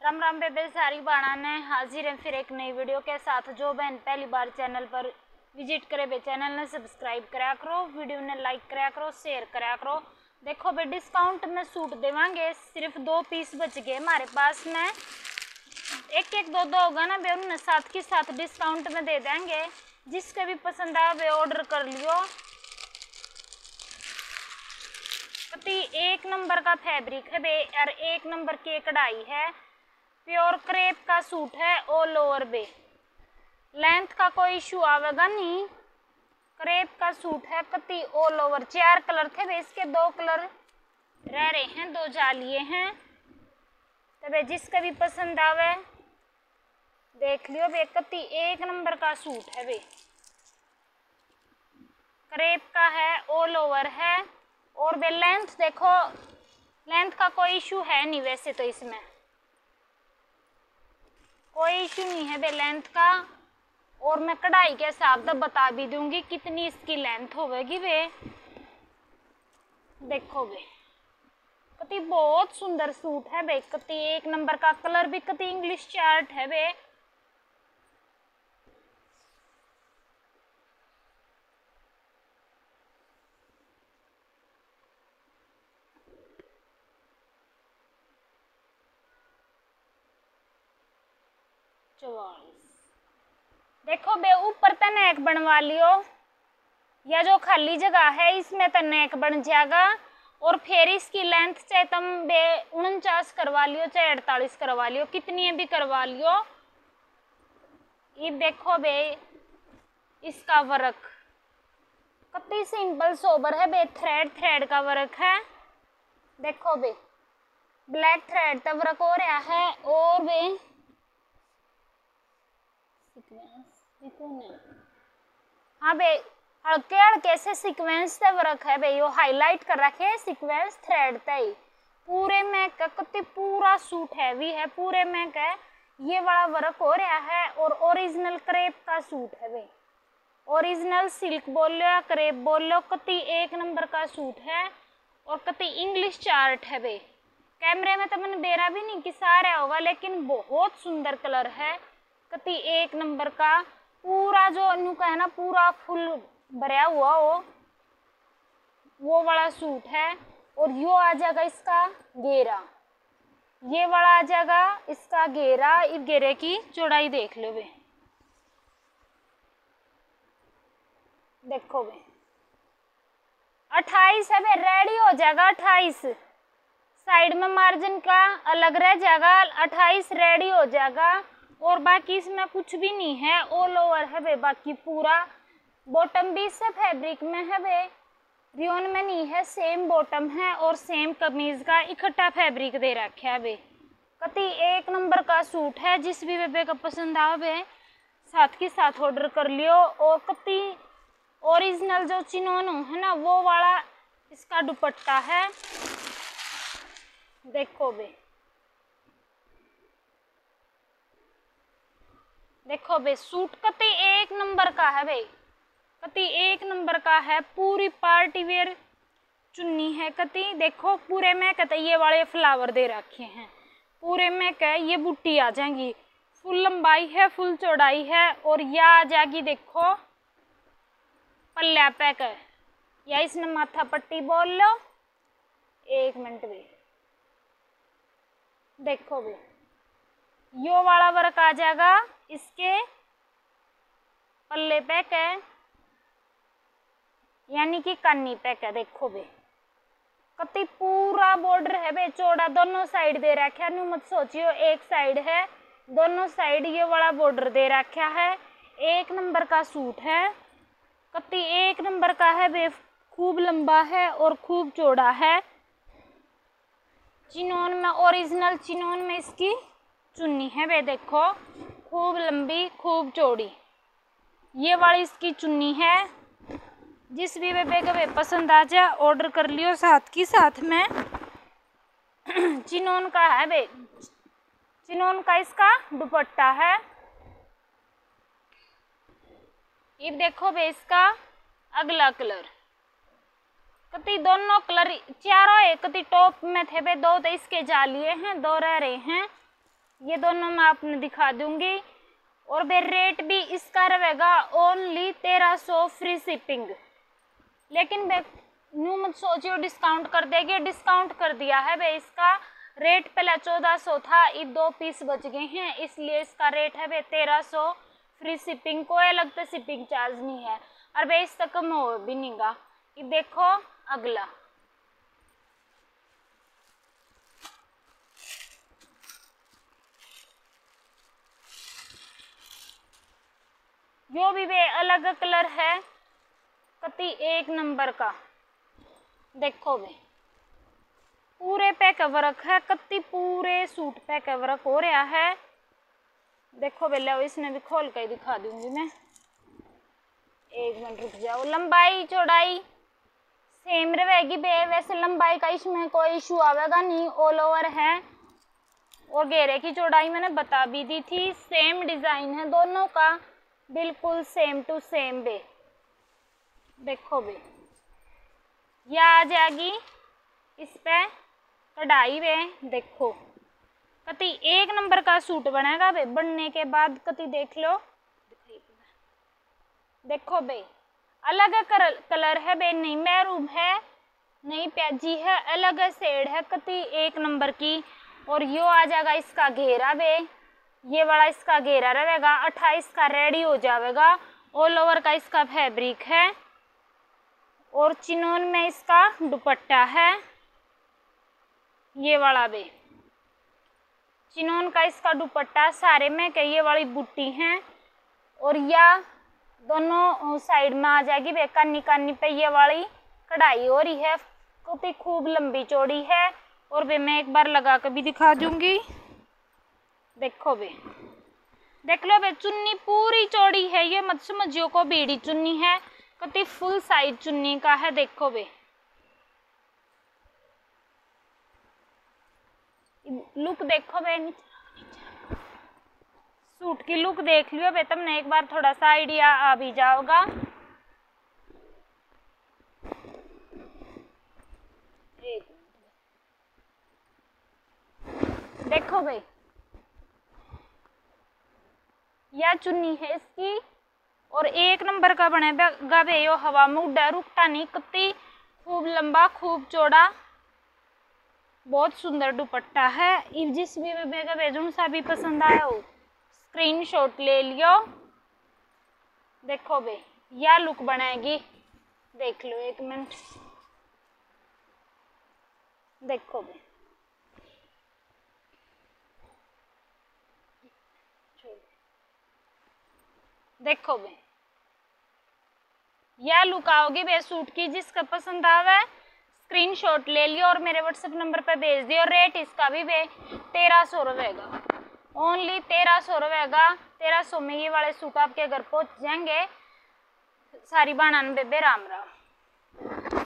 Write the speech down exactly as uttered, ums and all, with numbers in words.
राम राम बेबे सारी बाणा ने हाजिर है फिर एक नई वीडियो के साथ। जो बहन पहली बार चैनल पर विजिट करे बे चैनल ने सब्सक्राइब करा करो, वीडियो ने लाइक करा करो, शेयर करा करो। देखो बे डिस्काउंट में सूट देवांगे, सिर्फ दो पीस बच गए हमारे पास में। एक एक दो दो होगा ना बे, उन्हें साथ के साथ डिस्काउंट में दे देंगे। जिसके भी पसंद आए वे ऑर्डर कर लियो। एक नंबर का फैब्रिक है बे और एक नंबर की कढ़ाई है। प्योर क्रेप का सूट है ऑल ओवर बे, लेंथ का कोई इशू आवेगा नहीं। क्रेप का सूट है कति ऑल ओवर। चार कलर थे बे, इसके दो कलर रह रहे हैं, दो जालिए हैं। तबे जिसका भी पसंद आवे देख लियो बे। कति एक नंबर का सूट है बे, क्रेप का है, ऑल ओवर है। और बे लेंथ देखो, लेंथ का कोई इशू है नहीं, वैसे तो इसमें कोई इशू नहीं है बे लेंथ का। और मैं कढ़ाई के हिसाब से बता भी दूंगी कितनी इसकी लेंथ होगी बे। देखो बे कति बहुत सुंदर सूट है बे, कति एक नंबर का। कलर भी कति इंग्लिश चार्ट है बे। देखो बे ऊपर तो नेक बनवा लियो, या जो खाली जगह है इसमें तो नेक बन जाएगा। और फिर इसकी लेंथ चाहे तुम बे उनचास करवा लियो चाहे अड़तालीस करवा लियो, कितनी भी करवा लियो। ये देखो बे इसका वर्क कितनी सिंपल सोबर है बे, थ्रेड थ्रेड का वर्क है। देखो बे ब्लैक थ्रेड का वर्क हो रहा है। और बे हाँ बे हल्के हल्के से सीक्वेंस से वर्क है बे, यो हाईलाइट कर रखे है सीक्वेंस थ्रेड तई। पूरे में कति पूरा सूट हैवी है, पूरे में का ये वाला वर्क हो रहा है। और ओरिजिनल क्रेप का सूट है बे, ओरिजिनल सिल्क बोल लो या क्रेप बोल लो, कति एक नंबर का सूट है। और कति इंग्लिश चार्ट है बे। कैमरे में तो मैंने बेरा भी नहीं कि सारा होगा, लेकिन बहुत सुंदर कलर है, कति एक नंबर का। पूरा जो न्यू का है ना, पूरा फुल भरा हुआ वो वो वाला सूट है। और यो आ जाएगा इसका घेरा, ये वाला आ जाएगा इसका घेरा। इस घेरे की चौड़ाई देख लो बे, देखो बे अट्ठाईस है बे, रेडी हो जाएगा अट्ठाईस। साइड में मार्जिन का अलग रह जाएगा, अट्ठाईस रेडी हो जाएगा। और बाकी इसमें कुछ भी नहीं है, ऑल ओवर है बे। बाकी पूरा बॉटम भी इससे फैब्रिक में है बे, रियोन में नहीं है। सेम बॉटम है और सेम कमीज का इकट्ठा फैब्रिक दे रखा है बे। कति एक नंबर का सूट है। जिस भी बेबे का पसंद आवे साथ के साथ ऑर्डर कर लियो। और कति ओरिजिनल जो चिनोनो है ना, वो वाला इसका दुपट्टा है। देखो बे देखो बे सूट कति एक नंबर का है बे, कति एक नंबर का है। पूरी पार्टी वेयर चुन्नी है कति। देखो पूरे में कहते ये वाले फ्लावर दे रखे हैं, पूरे में कह ये बूटी आ जाएंगी। फुल लंबाई है, फुल चौड़ाई है। और यह आ जाएगी देखो पल्ला पैक है, या इसने माथा पट्टी बोल लो। एक मिनट भी देखो बे यो वाला वर्क आ जाएगा इसके पल्ले पैक है, यानी कि कानी पैक है। देखो बे कति पूरा बॉर्डर है बे, चौड़ा दोनों साइड दे रखा है। मत सोचियो एक साइड है, दोनों साइड ये वाला बॉर्डर दे रखा है। एक नंबर का सूट है, कति एक नंबर का है बे। खूब लंबा है और खूब चौड़ा है। चिनोन में ओरिजिनल चिनोन में इसकी चुन्नी है बे। देखो खूब लंबी खूब चौड़ी ये वाली इसकी चुन्नी है। जिस भी बेबे का बे पसंद आ जाए ऑर्डर कर लियो। साथ की साथ में चिनोन का है बे, चिनोन का इसका दुपट्टा है। ये देखो बे इसका अगला कलर, कति दोनों कलर चारों एक कति टॉप में थे बे। दो तो इसके जालिए हैं, दो रह रहे हैं। ये दोनों मैं आपने दिखा दूंगी। और बे रेट भी इसका रहेगा ओनली तेरह सौ फ्री शिपिंग। लेकिन बे न्यू मत सोचियो डिस्काउंट कर देगी, डिस्काउंट कर दिया है बे। इसका रेट पहले चौदह सौ था, ये दो पीस बच गए हैं, इसलिए इसका रेट है बे तेरह सौ फ्री शिपिंग। कोई अलग से शिपिंग चार्ज नहीं है। और बे इससे कम हो भी नहीं गा। ये देखो अगला, जो भी वे अलग कलर है कति एक नंबर का। देखो वे पूरे पे का वर्क है, कति पूरे सूट पे का वर्क हो रहा है। देखो बे लो इसने भी खोल कर दिखा दूंगी मैं, एक मिनट रुक जाओ। लंबाई चौड़ाई सेम रहेगी बे, वैसे लंबाई का इसमें कोई इशू आवेगा नहीं, ऑल ओवर है। और घेरे की चौड़ाई मैंने बता भी दी थी, सेम डिजाइन है दोनों का, बिल्कुल सेम टू सेम बे। देखो बे यह आ जाएगी इस पे कढ़ाई बे। देखो कति एक नंबर का सूट बनेगा बे, बनने के बाद कति देख लो। देखो बे अलग कलर है बे, नहीं मैरून है नहीं प्याजी है, अलग शेड है, कति एक नंबर की। और यो आ जाएगा इसका घेरा बे, ये वाला इसका घेरा रहेगा, अट्ठाईस का रेडी हो जाएगा। ऑल ओवर का इसका फैब्रिक है। और चिनोन में इसका दुपट्टा है, ये वाला बे चिनोन का इसका दुपट्टा। सारे में कई ये वाली बूटी हैं। और या दोनों साइड में आ जाएगी बे, कानी कानी पे ये वाली कढ़ाई हो रही है, काफी खूब लंबी चौड़ी है। और बे मैं एक बार लगा कर भी दिखा दूंगी। देखो बे देख लो बे, चुन्नी पूरी चौड़ी है, ये मत समझियो को बीड़ी चुन्नी है, काफी फुल साइज चुन्नी का है। देखो बे लुक देखो बे, सूट की लुक देख लियो बे, तुमने एक बार थोड़ा सा आइडिया आ भी जाओगा। देखो बे यह चुन्नी है इसकी, और एक नंबर का बनेगा बे। यो हवा में उड़ा रुकता नहीं, कति खूब लंबा खूब चौड़ा, बहुत सुंदर दुपट्टा है। जिस भी बेगा बेजुन सा भी पसंद आया हो स्क्रीनशॉट ले लियो। देखो बे यह लुक बनाएगी, देख लो एक मिनट। देखो बे देखो बे यह लुक आओगी बे सूट की। जिसका पसंद आवे स्क्रीनशॉट ले लियो और मेरे व्हाट्सएप नंबर पे भेज दियो। रेट इसका भी बे तेरह सौ रुपएगा, ओनली तेरह सौ रुपएगा। तेरह सौ में ये वाले सूट आपके घर पहुंच जाएंगे। सारी बाणान बेबे राम राम।